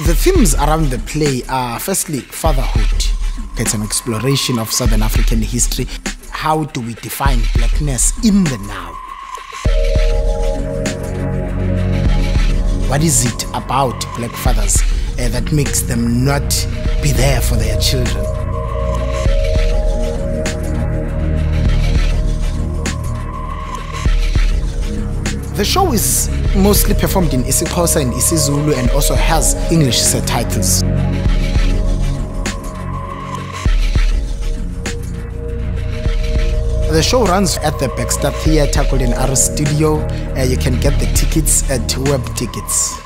The themes around the play are firstly fatherhood. It's an exploration of Southern African history. How do we define blackness in the now? What is it about black fathers that makes them not be there for their children? The show is mostly performed in isiXhosa and isiZulu and also has English subtitles. The show runs at the Baxter Golden Arrow Studio. You can get the tickets at Web Tickets.